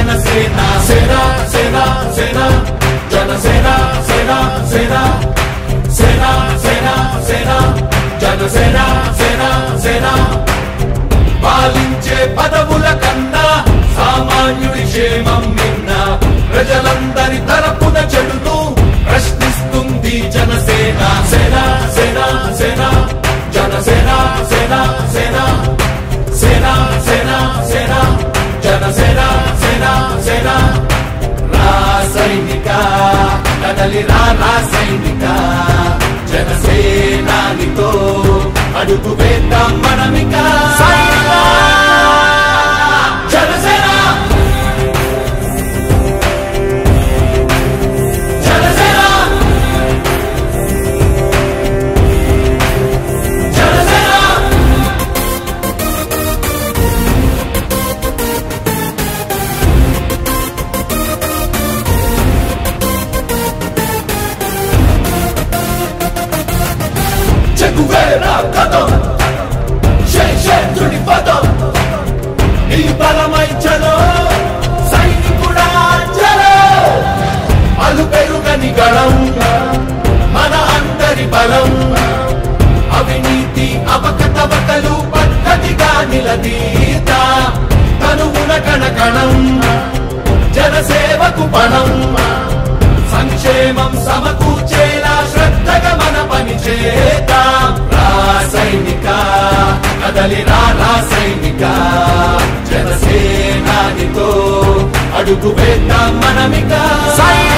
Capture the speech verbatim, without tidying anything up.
జనసేన సేన సేన సేన జనసేన సేన సేన సేన సేన సేన జనసేన సేన సేన పాలించే పదవుల కన్నా సామాన్యుడి క్షేమం నిన్న ప్రజలందరి తరపున చెడుతూ ప్రశ్నిస్తుంది జనసేన సేన సేన సేన జనసేన సేన సేన సేన సేన సేన జనసేన సేన సేన రాసైనిక కదలి రాసైనిక జనసేనానితో అడుగు వేద్దాం మనమిక జనసేన జనసేన జనసేన చెగువేరా కథం శేషేంద్రుడి పదం నీ బలమై చలో సైనికుడా చలో అలు పెరుగని గళం మన అందరి బలం అవినీతి అవకతవకలు పద్ధతిగా నిలదీత తనువున కణకణం జనసేవకు పణం సంక్షేమం సమకూర్చేలా శ్రద్ధగా మన పని చేద్దాం రాసైనిక కదలి రాసైనిక జనసేనానితో అడుగు వేద్దాం మనమిక